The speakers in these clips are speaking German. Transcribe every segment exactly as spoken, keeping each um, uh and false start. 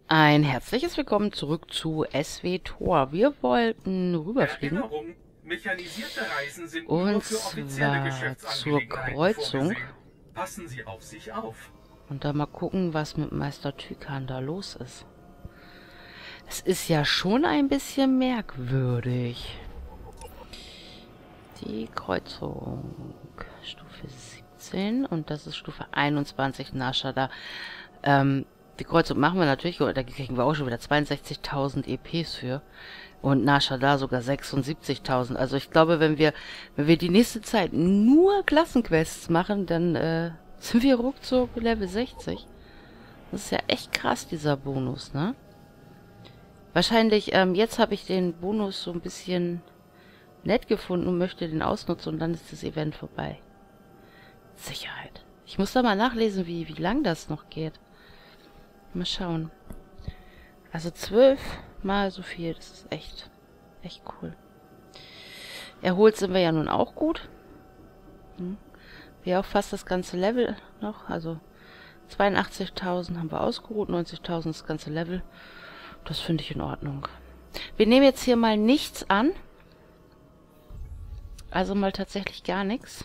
Ein herzliches Willkommen zurück zu S W Tor. Wir wollten rüberfliegen. Erinnerung, mechanisierte Reisen sind nur Und für offizielle zwar zur Geschäftsangelegenheiten Kreuzung. vorgesehen. Passen Sie auf sich auf. Und da mal gucken, was mit Meister Tykan da los ist. Es ist ja schon ein bisschen merkwürdig. Die Kreuzung. Stufe siebzehn. Und das ist Stufe einundzwanzig Nashada. Ähm... Die Kreuzung machen wir natürlich, da kriegen wir auch schon wieder zweiundsechzigtausend E Ps für. Und Nashada sogar sechsundsiebzigtausend. Also ich glaube, wenn wir wenn wir die nächste Zeit nur Klassenquests machen, dann äh, sind wir ruckzuck Level sechzig. Das ist ja echt krass, dieser Bonus, ne? Wahrscheinlich, ähm, jetzt habe ich den Bonus so ein bisschen nett gefunden und möchte den ausnutzen und dann ist das Event vorbei. Sicherheit. Ich muss da mal nachlesen, wie, wie lang das noch geht. Mal schauen. Also zwölf mal so viel. Das ist echt, echt cool. Erholt sind wir ja nun auch gut. Hm. Wir auch fast das ganze Level noch. Also zweiundachtzigtausend haben wir ausgeruht, neunzigtausend das ganze Level. Das finde ich in Ordnung. Wir nehmen jetzt hier mal nichts an. Also mal tatsächlich gar nichts.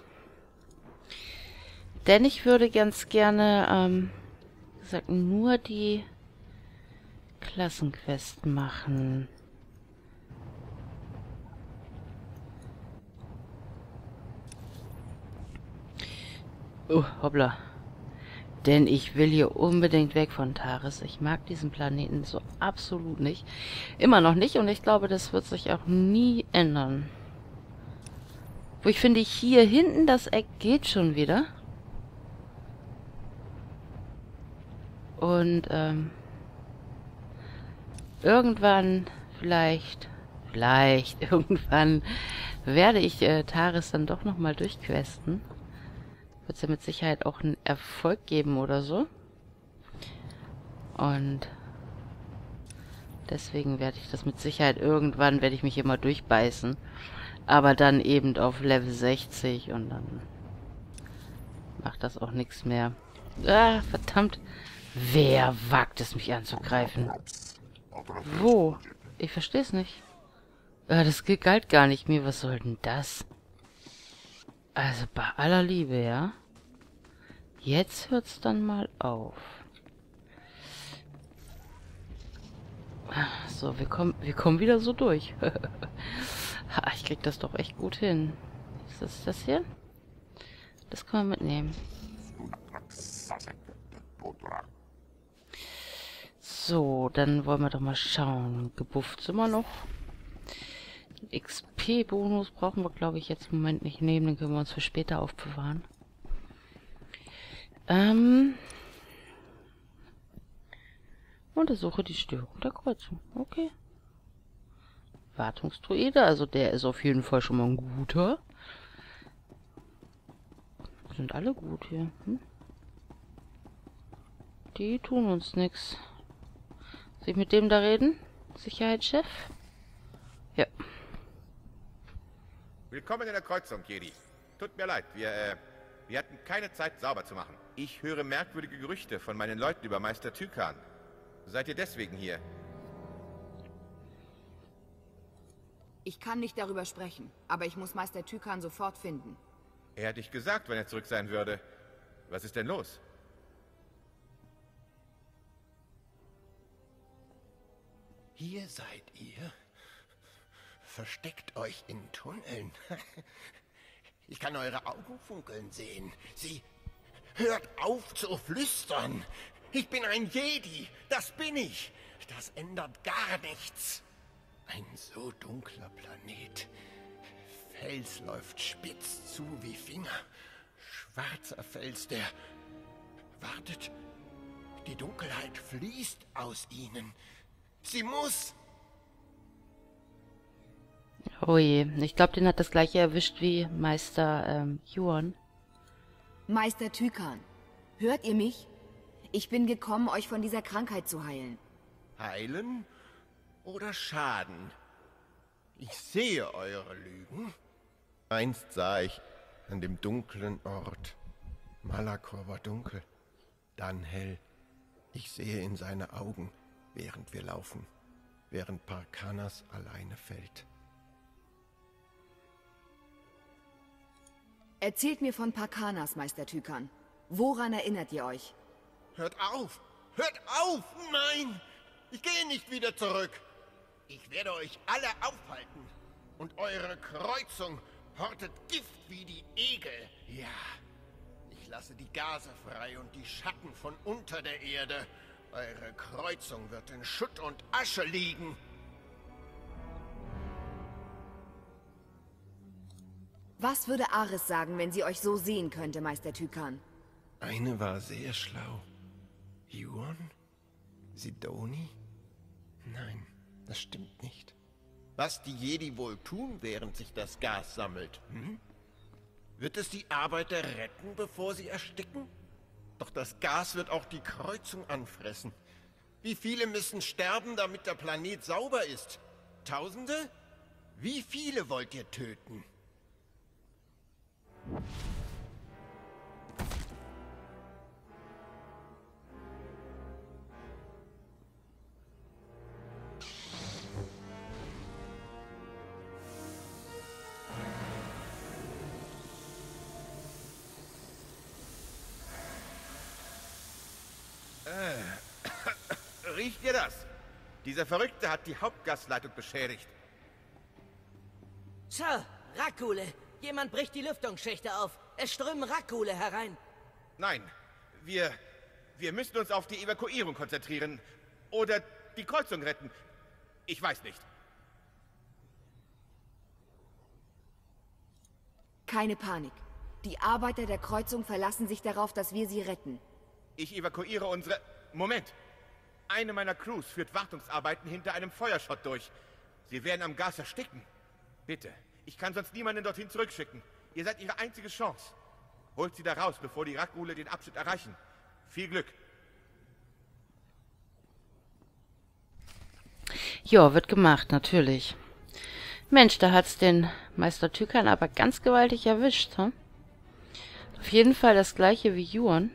Denn ich würde ganz gerne... Ähm, gesagt, nur die Klassenquest machen. Oh, hoppla. Denn ich will hier unbedingt weg von Taris. Ich mag diesen Planeten so absolut nicht. Immer noch nicht und ich glaube, das wird sich auch nie ändern. Wo ich finde, hier hinten das Eck geht schon wieder. Und, ähm, irgendwann, vielleicht, vielleicht, irgendwann werde ich äh, Taris dann doch nochmal durchquesten. Wird es ja mit Sicherheit auch einen Erfolg geben oder so. Und deswegen werde ich das mit Sicherheit irgendwann, werde ich mich immer durchbeißen. Aber dann eben auf Level sechzig und dann macht das auch nichts mehr. Ah, verdammt. Wer wagt es, mich anzugreifen? Wo? Ich verstehe es nicht. Ah, das galt gar nicht mir. Was soll denn das? Also bei aller Liebe, ja? Jetzt hört's dann mal auf. So, wir kommen, wir kommen wieder so durch. Ha, ich krieg das doch echt gut hin. Ist das das hier? Das können wir mitnehmen. So, dann wollen wir doch mal schauen. Gebufft sind wir noch. X P-Bonus brauchen wir, glaube ich, jetzt im Moment nicht nehmen. Den können wir uns für später aufbewahren. Ähm. Untersuche die Störung der Kreuzung. Okay. Wartungsdruide, also der ist auf jeden Fall schon mal ein guter. Sind alle gut hier. Hm? Die tun uns nichts. Soll ich mit dem da reden? Sicherheitschef? Ja. Willkommen in der Kreuzung, Jedi. Tut mir leid, wir, äh, wir hatten keine Zeit, sauber zu machen. Ich höre merkwürdige Gerüchte von meinen Leuten über Meister Tykan. Seid ihr deswegen hier? Ich kann nicht darüber sprechen, aber ich muss Meister Tykan sofort finden. Er hat dich gesagt, wenn er zurück sein würde. Was ist denn los? Hier seid ihr? Versteckt euch in Tunneln. Ich kann eure Augen funkeln sehen. Sie... Hört auf zu flüstern. Ich bin ein Jedi. Das bin ich. Das ändert gar nichts. Ein so dunkler Planet. Fels läuft spitz zu wie Finger. Schwarzer Fels, der... Wartet. Die Dunkelheit fließt aus ihnen. Sie muss... Oh je, ich glaube, den hat das gleiche erwischt wie Meister ähm, Yuan. Meister Tykan, hört ihr mich? Ich bin gekommen, euch von dieser Krankheit zu heilen. Heilen oder schaden? Ich sehe eure Lügen. Einst sah ich an dem dunklen Ort. Malakor war dunkel, dann hell. Ich sehe in seine Augen. während wir laufen, während Parkanas alleine fällt. Erzählt mir von Parkanas, Meister Tykan. Woran erinnert ihr euch? Hört auf! Hört auf! Nein! Ich gehe nicht wieder zurück! Ich werde euch alle aufhalten. Und eure Kreuzung hortet Gift wie die Egel. Ja, ich lasse die Gase frei und die Schatten von unter der Erde. Eure Kreuzung wird in Schutt und Asche liegen. Was würde Ares sagen, wenn sie euch so sehen könnte, Meister Tykan? Eine war sehr schlau. Yuan? Sidoni? Nein, das stimmt nicht. Was die Jedi wohl tun, während sich das Gas sammelt, hm? Wird es die Arbeiter retten, bevor sie ersticken? Doch das Gas wird auch die Kreuzung anfressen. Wie viele müssen sterben, damit der Planet sauber ist? Tausende? Wie viele wollt ihr töten? Riecht ihr das? Dieser Verrückte hat die Hauptgasleitung beschädigt. Sir, Rakule! Jemand bricht die Lüftungsschächte auf. Es strömen Rakule herein. Nein, wir... wir müssen uns auf die Evakuierung konzentrieren. Oder die Kreuzung retten. Ich weiß nicht. Keine Panik. Die Arbeiter der Kreuzung verlassen sich darauf, dass wir sie retten. Ich evakuiere unsere... Moment! Eine meiner Crews führt Wartungsarbeiten hinter einem Feuerschott durch. Sie werden am Gas ersticken. Bitte, ich kann sonst niemanden dorthin zurückschicken. Ihr seid ihre einzige Chance. Holt sie da raus, bevor die Rakule den Abschnitt erreichen. Viel Glück. Ja, wird gemacht, natürlich. Mensch, da hat's den Meister Tykan aber ganz gewaltig erwischt, hm? Auf jeden Fall das gleiche wie Yuan.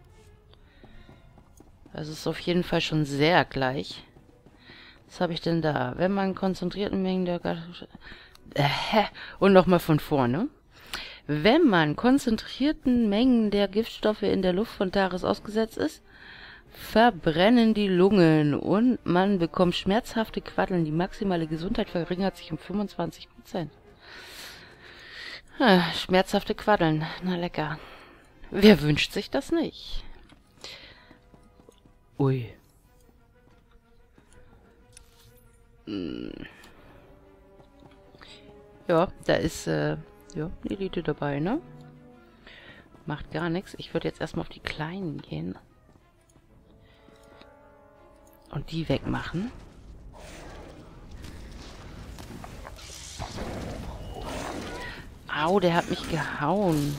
Das ist auf jeden Fall schon sehr gleich. Was habe ich denn da? Wenn man konzentrierten Mengen der... Äh, und nochmal von vorne. Wenn man konzentrierten Mengen der Giftstoffe in der Luft von Taris ausgesetzt ist, verbrennen die Lungen und man bekommt schmerzhafte Quaddeln. Die maximale Gesundheit verringert sich um fünfundzwanzig Prozent. Ah, schmerzhafte Quaddeln. Na lecker. Wer wünscht sich das nicht? Ui. Hm. Ja, da ist äh, ja, eine Elite dabei, ne? Macht gar nichts. Ich würde jetzt erstmal auf die Kleinen gehen. Und die wegmachen. Au, der hat mich gehauen.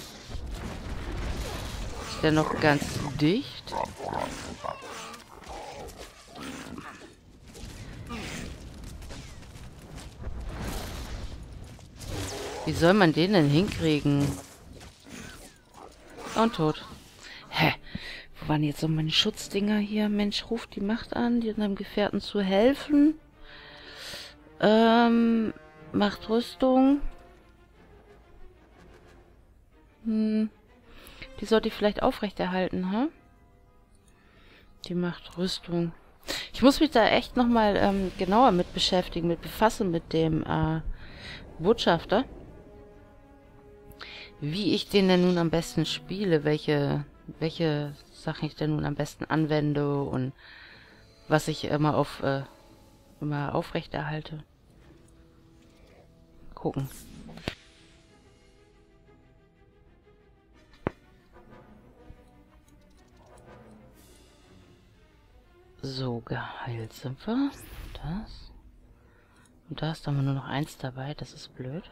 Ist der noch ganz dicht? Wie soll man den denn hinkriegen? Und tot. Hä? Wo waren jetzt so meine Schutzdinger hier? Mensch, ruft die Macht an, die einem Gefährten zu helfen. Ähm, macht Rüstung. Hm. Die sollte ich vielleicht aufrechterhalten, ha? Die macht Rüstung. Ich muss mich da echt nochmal ähm, genauer mit beschäftigen, mit befassen mit dem äh, Botschafter. Wie ich den denn nun am besten spiele, welche, welche Sachen ich denn nun am besten anwende und was ich immer auf äh, immer aufrechterhalte. Gucken. So, geheilt sind wir. Das. Und da ist dann nur noch eins dabei, das ist blöd.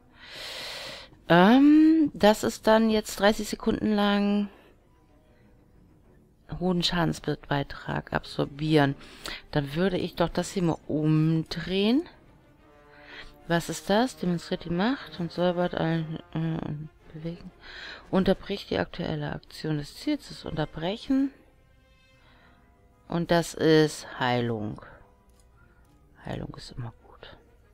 Ähm, das ist dann jetzt dreißig Sekunden lang hohen Schadensbeitrag absorbieren. Dann würde ich doch das hier mal umdrehen. Was ist das? Demonstriert die Macht und säubert ein äh, bewegen. Unterbricht die aktuelle Aktion des Ziels. Das Unterbrechen. Und das ist Heilung. Heilung ist immer gut.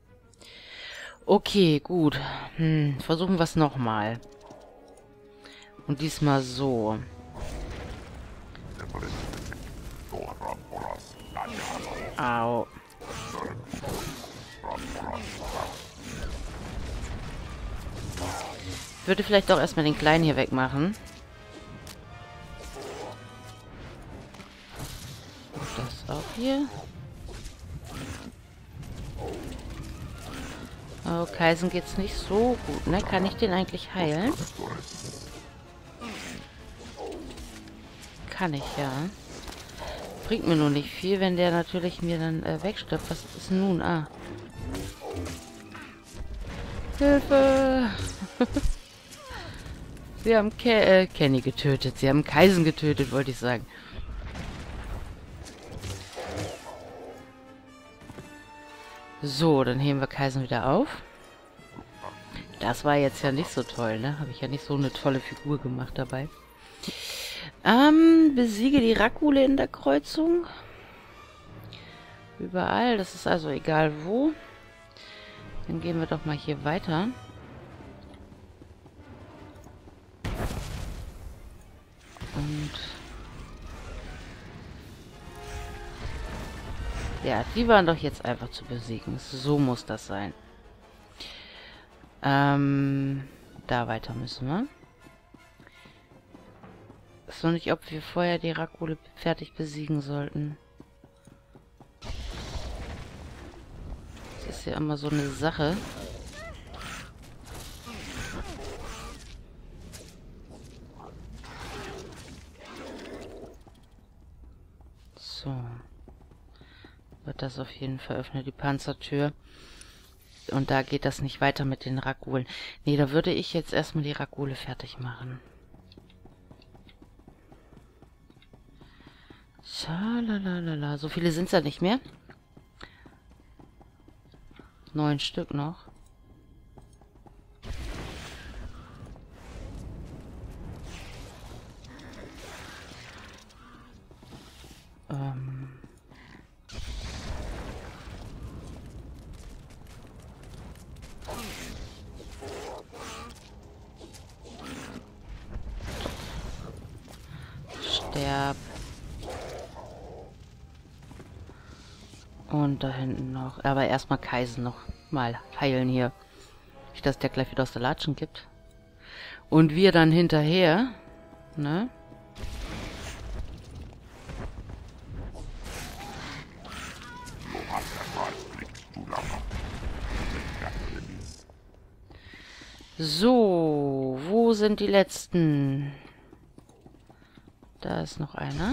Okay, gut. Hm, versuchen wir es nochmal. Und diesmal so. Au. Ich würde vielleicht auch erstmal den Kleinen hier wegmachen. Und das auch hier. Oh, Kaisen geht's nicht so gut, ne? Kann ich den eigentlich heilen? Kann ich, ja. Bringt mir nur nicht viel, wenn der natürlich mir dann äh, wegstirbt. Was ist nun? Ah. Hilfe! Sie haben Ke äh, Kenny getötet. Sie haben Kaisen getötet, wollte ich sagen. So, dann heben wir Kaisen wieder auf. Das war jetzt ja nicht so toll, ne? Habe ich ja nicht so eine tolle Figur gemacht dabei. Ähm, besiege die Rakule in der Kreuzung. Überall, das ist also egal wo. Dann gehen wir doch mal hier weiter. Und ja, die waren doch jetzt einfach zu besiegen. So muss das sein. Ähm, da weiter müssen wir. Ist noch nicht, ob wir vorher die Rakule fertig besiegen sollten. Das ist ja immer so eine Sache. So. Wird das auf jeden Fall öffnen, die Panzertür. Und da geht das nicht weiter mit den Rakulen. Nee, da würde ich jetzt erstmal die Rakule fertig machen. Schalalala. So viele sind es ja nicht mehr. Neun Stück noch. Ähm. Sterb. Und da hinten noch. Aber erstmal Kaisen noch mal heilen hier. Nicht, dass der gleich wieder aus der Latschen gibt. Und wir dann hinterher. Ne? So, wo sind die letzten? Da ist noch einer.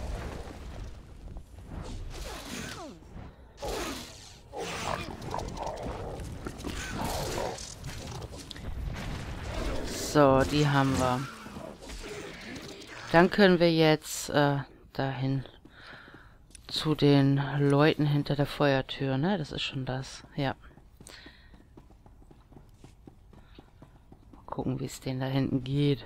So, die haben wir. Dann können wir jetzt äh, dahin zu den Leuten hinter der Feuertür, ne? Das ist schon das, ja. Mal gucken, wie es denen da hinten geht.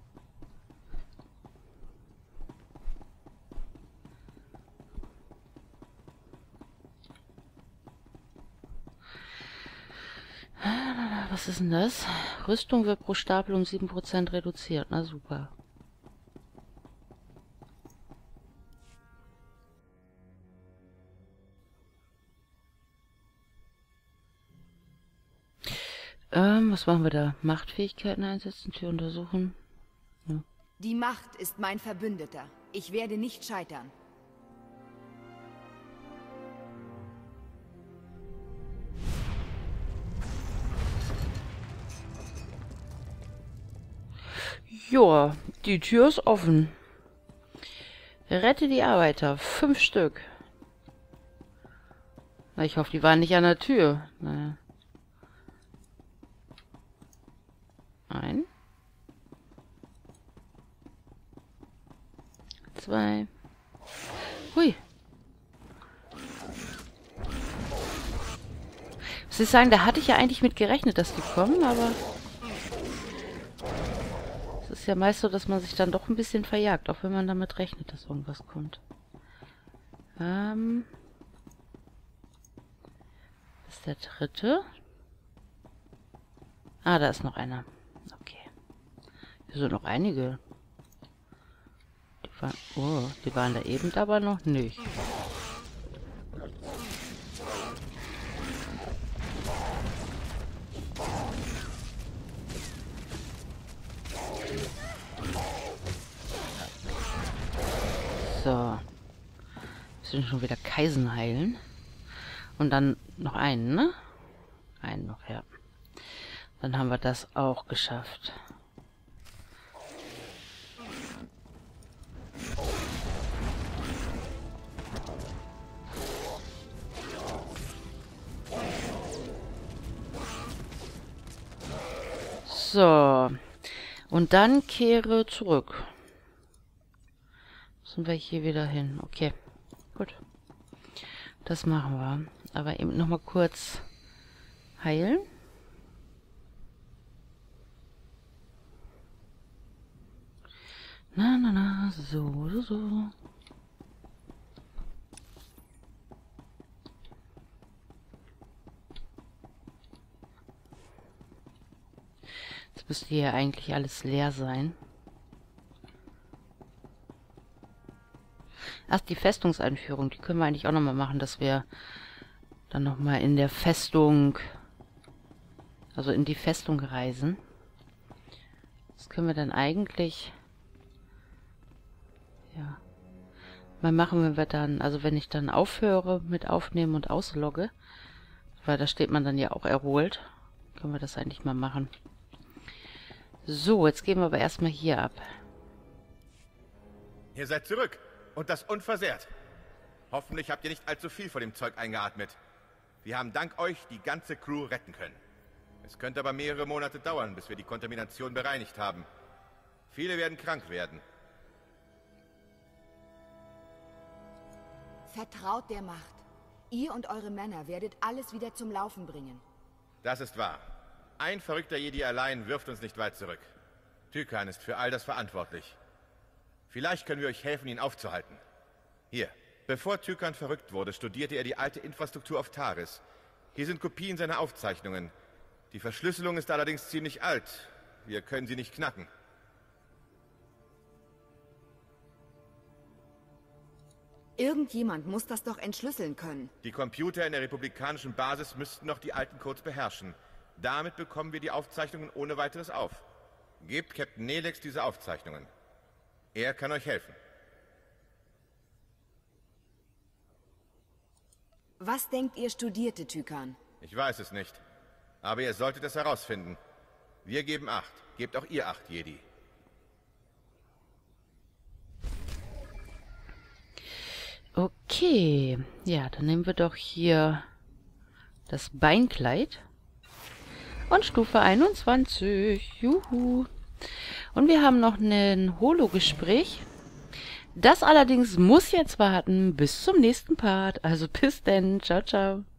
Was ist denn das? Rüstung wird pro Stapel um sieben Prozent reduziert. Na super. Ähm, was machen wir da? Machtfähigkeiten einsetzen, Tür untersuchen. Ja. Die Macht ist mein Verbündeter. Ich werde nicht scheitern. Joa, die Tür ist offen. Rette die Arbeiter. Fünf Stück. Na, ich hoffe, die waren nicht an der Tür. Naja. Ein. Zwei. Hui. Muss ich sagen, da hatte ich ja eigentlich mit gerechnet, dass die kommen, aber... Es ist ja meist so, dass man sich dann doch ein bisschen verjagt, auch wenn man damit rechnet, dass irgendwas kommt. Ähm. Das ist der dritte. Ah, da ist noch einer. Okay. Hier sind noch einige. Die waren, oh, die waren da eben aber noch nicht. So. Wir müssen schon wieder Kaisen heilen. Und dann noch einen, ne? Einen noch, ja. Dann haben wir das auch geschafft. So. Und dann kehre zurück. Müssen wir hier wieder hin. Okay. Gut. Das machen wir. Aber eben noch mal kurz heilen. Na, na, na. So, so, so. Jetzt müsste hier eigentlich alles leer sein. Ach, die Festungseinführung, die können wir eigentlich auch nochmal machen, dass wir dann nochmal in der Festung, also in die Festung reisen. Das können wir dann eigentlich, ja, mal machen, wenn wir dann, also wenn ich dann aufhöre mit Aufnehmen und auslogge, weil da steht man dann ja auch erholt, können wir das eigentlich mal machen. So, jetzt gehen wir aber erstmal hier ab. Ihr seid zurück und das unversehrt. Hoffentlich habt ihr nicht allzu viel von dem Zeug eingeatmet. Wir haben dank euch die ganze Crew retten können. Es könnte aber mehrere Monate dauern, bis wir die Kontamination bereinigt haben. Viele werden krank werden. Vertraut der Macht. Ihr und eure Männer werdet alles wieder zum Laufen bringen. Das ist wahr. Ein verrückter Jedi allein wirft uns nicht weit zurück. Tykan ist für all das verantwortlich. Vielleicht können wir euch helfen, ihn aufzuhalten. Hier. Bevor Tykan verrückt wurde, studierte er die alte Infrastruktur auf Taris. Hier sind Kopien seiner Aufzeichnungen. Die Verschlüsselung ist allerdings ziemlich alt. Wir können sie nicht knacken. Irgendjemand muss das doch entschlüsseln können. Die Computer in der republikanischen Basis müssten noch die alten Codes beherrschen. Damit bekommen wir die Aufzeichnungen ohne weiteres auf. Gebt Captain Nelex diese Aufzeichnungen. Er kann euch helfen. Was denkt ihr, studierte Tykan? Ich weiß es nicht. Aber ihr solltet es herausfinden. Wir geben Acht. Gebt auch ihr Acht, Jedi. Okay. Ja, dann nehmen wir doch hier das Beinkleid. Und Stufe einundzwanzig. Juhu. Und wir haben noch ein Holo-Gespräch. Das allerdings muss jetzt warten bis zum nächsten Part. Also bis denn. Ciao, ciao.